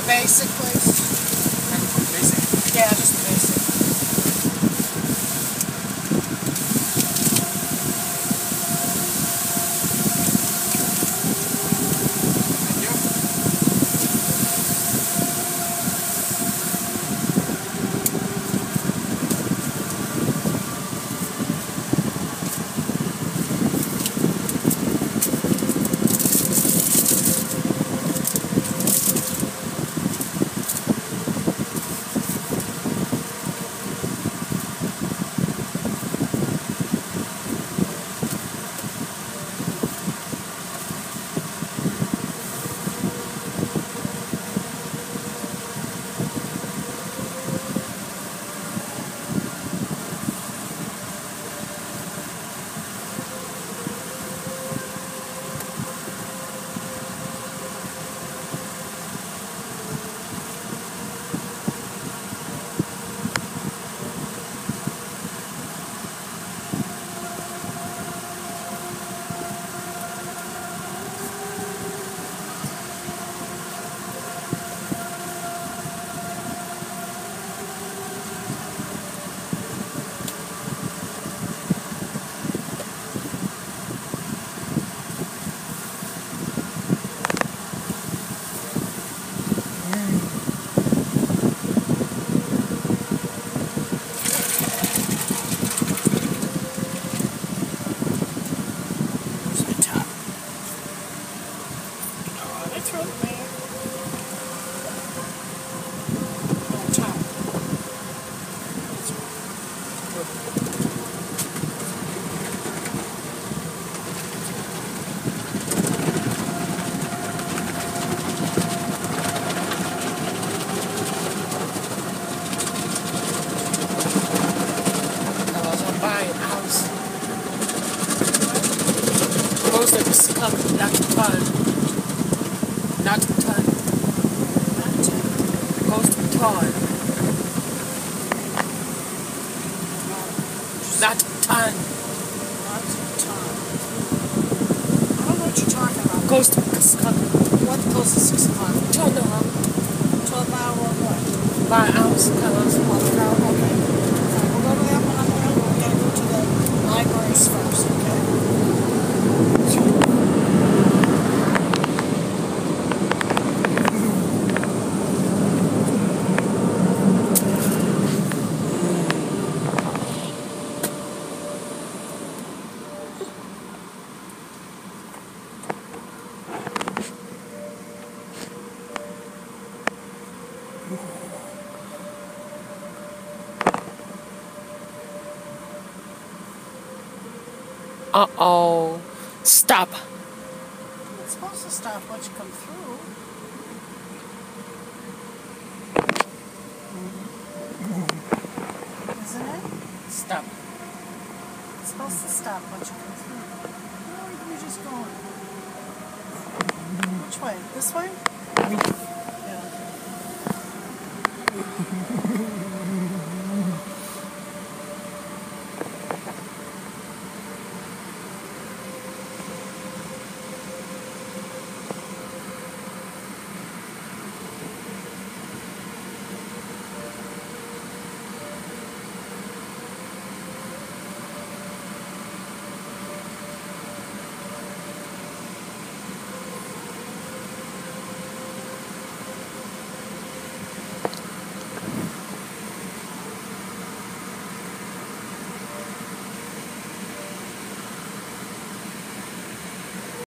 basic, please. Basic? Yeah, just the basic. Not a ton. Not a ton. Goes to ton. Not a ton. Not a ton. I don't know what you're talking about. Goes to Skunk. What goes to 6 o'clock? Don't know. 12 hour or what? By ounce colors. Okay. We'll go to that one on the railroad. We gotta go to the libraries first, okay? Uh-oh. Stop. It's supposed to stop once you come through. Isn't it? Stop. It's supposed to stop once you come through. Where are you just going? Which way? This way? Yeah.